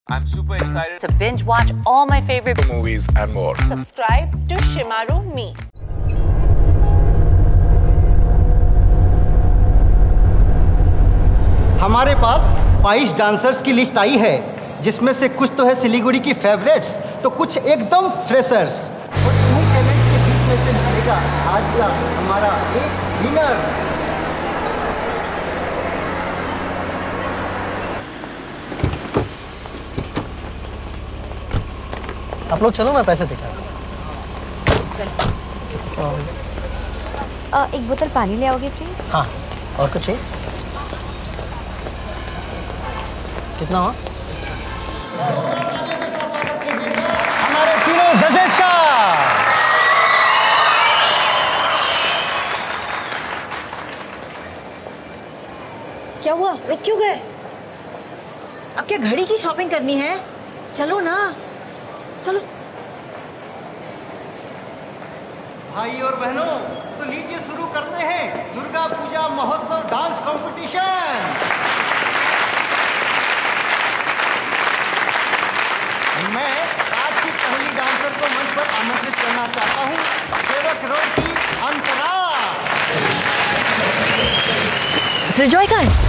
I'm super excited to binge watch all my favorite movies and more. Subscribe to Shemaroo Me. हमारे पास 22 dancers की list आई है, जिसमें से कुछ तो है सिलीगुड़ी की फेवरेट्स, तो कुछ एकदम फ्रेशर्स। और इन्हीं टैलेंट के बीच में से निकलेगा आज का हमारा एक विनर। आप लोग चलो, मैं पैसे दिखा। एक बोतल पानी ले आओगे प्लीज? हाँ, और कुछ चाहिए? कितना हुआ? हमारे तीनों जजेस का क्या हुआ? रुक क्यों गए? अब क्या घड़ी की शॉपिंग करनी है? चलो ना, चलो। भाई और बहनों, तो लीजिए शुरू करते हैं दुर्गा पूजा महोत्सव डांस कंपटीशन। मैं आज की पहली डांसर को मंच पर आमंत्रित करना चाहता हूं, सेवक रोड की अंतरा। सृजॉय का है?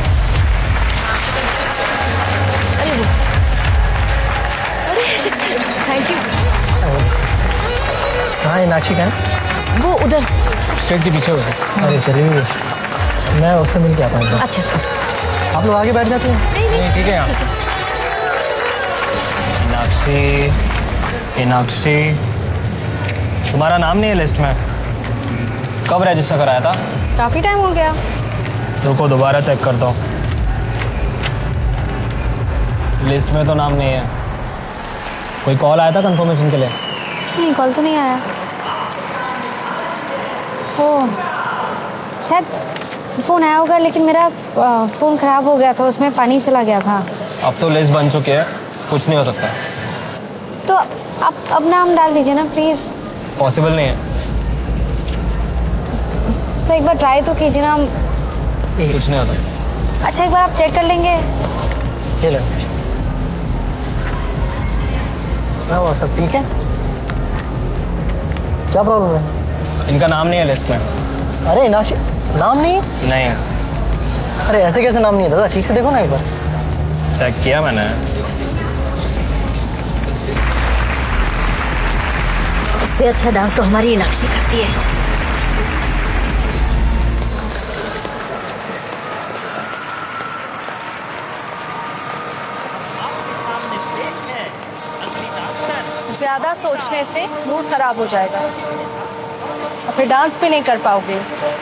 Thank you. कहाँ है नाक्षी का? वो उधर स्टेज के पीछे होगा। अरे चलिए, मैं उससे मिल के आता हूँ। अच्छा, आप लोग आगे बैठ जाते हैं? नहीं ठीक है। यहाँ मीनाक्षी, तुम्हारा नाम नहीं है लिस्ट में। कब रजिस्टर कराया था? काफी टाइम हो गया। रुको, दोबारा चेक करता हूँ। लिस्ट में तो नाम नहीं है। कोई कॉल आया था कंफर्मेशन के लिए? नहीं, कॉल तो नहीं आया। ओ, शायद फ़ोन आया होगा, लेकिन मेरा फ़ोन ख़राब हो गया था, उसमें पानी चला गया था। अब तो लिस्ट बन चुकी है, कुछ नहीं हो सकता। तो आप अब नाम डाल दीजिए ना प्लीज़। पॉसिबल नहीं है। सर एक बार ट्राई तो कीजिए ना। कुछ नहीं हो सकता। अच्छा, एक बार आप चेक कर लेंगे? ये लो। वो सब ठीक है? क्या प्रॉब्लम है? इनका नाम नहीं है लिस्ट में। अरे मीनाक्षी, नाम नहीं है? नहीं है। अरे ऐसे कैसे नाम नहीं है दादा? ठीक से देखो ना एक बार। चेक किया मैंने। इससे अच्छा डांस तो हमारी मीनाक्षी करती है। ज्यादा सोचने से मूड खराब हो जाएगा और फिर डांस भी नहीं कर पाओगे।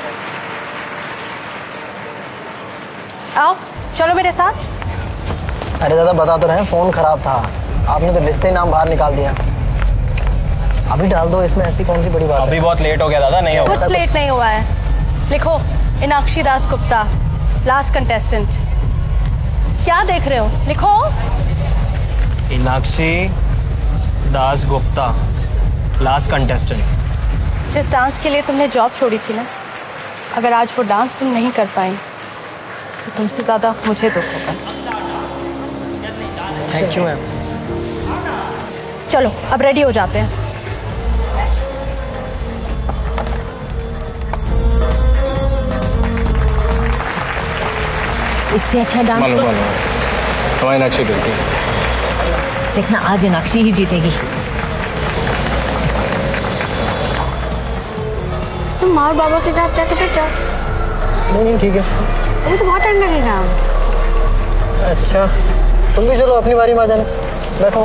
आओ, चलो मेरे साथ। अरे दादा, बता तो रहे हैं, फोन खराब था। आपने तो लिस्ट से ही नाम बाहर निकाल दिया। अभी डाल दो, इसमें ऐसी कौन सी बड़ी बात है? अभी बहुत लेट हो गया दादा। नहीं होगा। कुछ लेट नहीं हुआ है। लिखो, मीनाक्षी दास गुप्ता, लास्ट कंटेस्टेंट। क्या देख रहे हो? लिखो। Meenakshi Das Gupta, last contestant. जिस डांस के लिए तुमने जॉब छोड़ी थी ना, अगर आज वो डांस तुम नहीं कर पाई तो तुमसे ज्यादा मुझे दुख होगा। Thank you ma'am. चलो अब रेडी हो जाते हैं। इससे अच्छा डांस तो हमारी मीनाक्षी करती है। देखना, आज मीनाक्षी ही जीतेगी। तुम माँ और बाबा के साथ जाके बैठ जाओ। नहीं ठीक है। अभी तो बहुत टाइम लगेगा। अच्छा, तुम भी चलो, अपनी बारी में आ जाना। बैठो।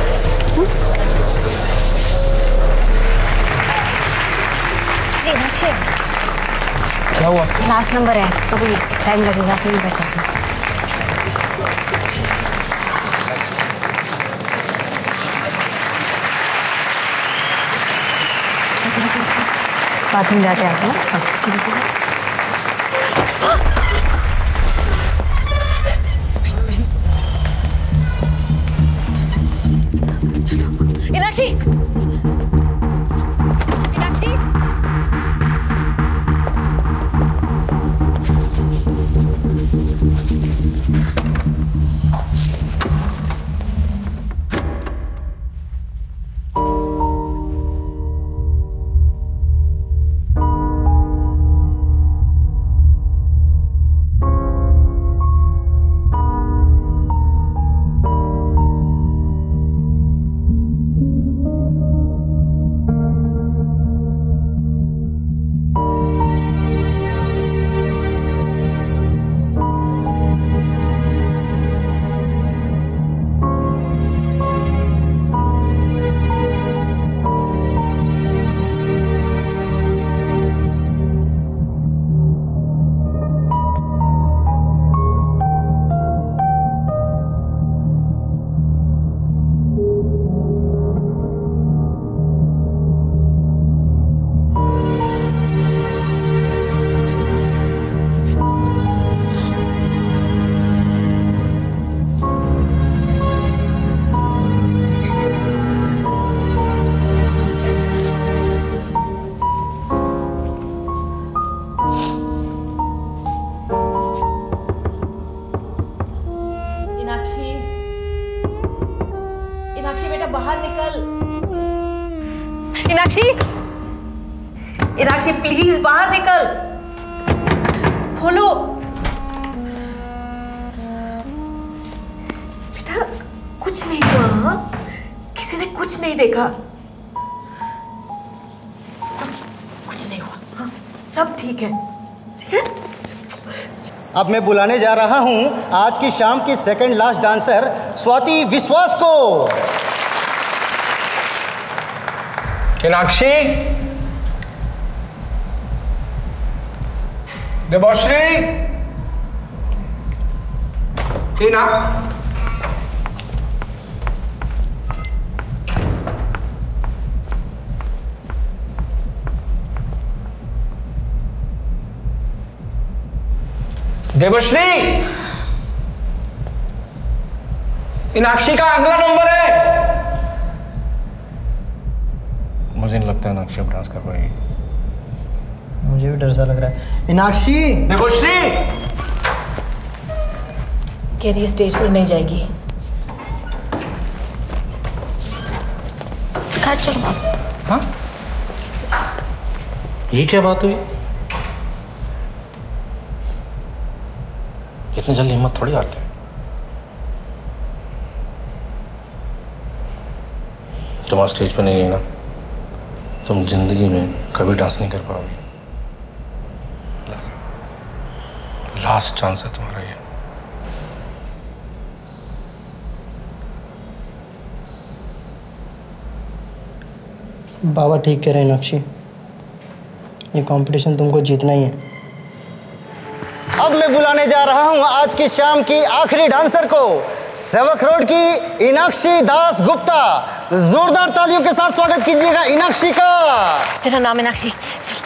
क्या हुआ? लास्ट नंबर है, कभी टाइम लगेगा, फिर भी बैठ जाते। बाथरूम जाके आते हैं। मीनाक्षी, मीनाक्षी, मीनाक्षी बेटा बाहर निकल। मीनाक्षी, मीनाक्षी प्लीज बाहर निकल, खोलो। बेटा कुछ नहीं हुआ, हाँ? किसी ने कुछ नहीं देखा, कुछ नहीं हुआ, हाँ? सब ठीक है, ठीक है। अब मैं बुलाने जा रहा हूं आज की शाम की सेकंड लास्ट डांसर स्वाति विश्वास को। मीनाक्षी, देवश्री, टीना, देवश्री, मीनाक्षी का अगला नंबर है। मुझे नहीं लगता मीनाक्षी अब डांस कर पाएगी। मुझे भी डर सा लग रहा है। मीनाक्षी, देवश्री, कह रही है स्टेज पर नहीं जाएगी। चलो। हाँ? ये क्या बात हुई? इतनी जल्दी हिम्मत थोड़ी हारते हैं। तुम आज स्टेज पे नहीं गई ना, तुम जिंदगी में कभी डांस नहीं कर पाओगी। लास्ट चांस है तुम्हारा ये। बाबा ठीक कह रहे हैं मीनाक्षी, ये कंपटीशन तुमको जीतना ही है। अब मैं बुलाने जा रहा हूं आज की शाम की आखिरी डांसर को, सेवक रोड की मीनाक्षी दास गुप्ता। जोरदार तालियों के साथ स्वागत कीजिएगा मीनाक्षी का। तेरा नाम मीनाक्षी, चल।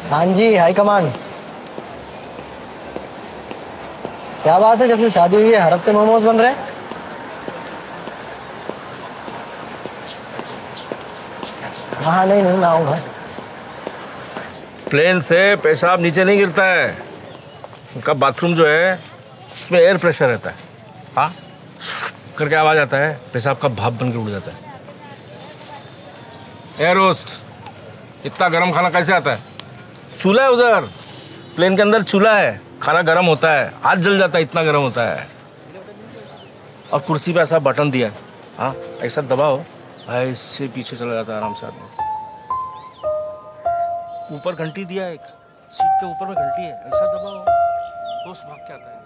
हाँ जी, हाई कमांड। क्या बात है, जब से शादी हुई है हर हफ्ते मोमोज बन रहे हैं। हाँ नहीं मैं आऊँगा। प्लेन से पेशाब नीचे नहीं गिरता है, उनका बाथरूम जो है उसमें एयर प्रेशर रहता है। हाँ करके आवाज आता है, पेशाब का भाप बन के उड़ जाता है। एयर होस्ट, इतना गर्म खाना कैसे आता है? चूल्हा है उधर, प्लेन के अंदर चूल्हा है, खाना गर्म होता है, हाथ जल जाता है, इतना गर्म होता है। और कुर्सी पे ऐसा बटन दिया है, हाँ ऐसा दबाओ, ऐसे पीछे चला जाता है आराम से आदमी। ऊपर घंटी दिया है, एक सीट के ऊपर में घंटी है, ऐसा दबाओ होश भाग के आता है।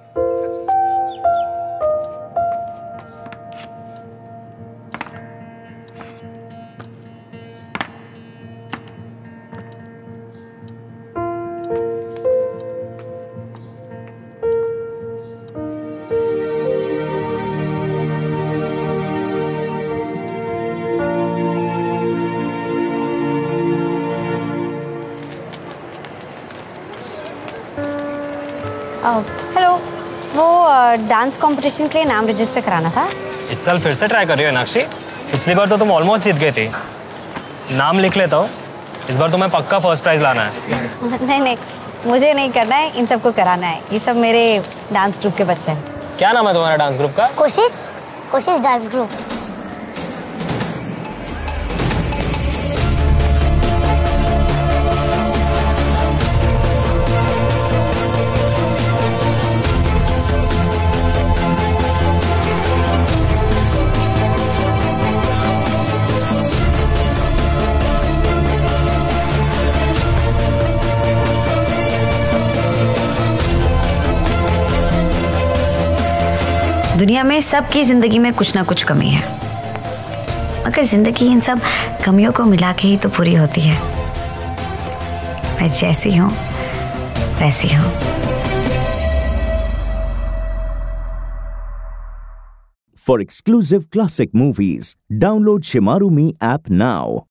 हेलो, वो डांस कंपटीशन के लिए नाम रजिस्टर कराना था। इस साल फिर से ट्राई कर रही हो मीनाक्षी? पिछली बार तो तुम ऑलमोस्ट जीत गई थी। नाम लिख लेता हूँ, इस बार तुम्हें पक्का फर्स्ट प्राइज लाना है। नहीं, मुझे नहीं करना है, इन सबको कराना है। ये सब मेरे डांस ग्रुप के बच्चे हैं। क्या नाम है तुम्हारा डांस ग्रुप का? कोशिश डांस ग्रुप। दुनिया में सबकी जिंदगी में कुछ ना कुछ कमी है, मगर जिंदगी इन सब कमियों को मिला के ही तो पूरी होती है। मैं जैसी हूँ वैसी हूँ। For exclusive classic movies, download Shemaroo Me app now.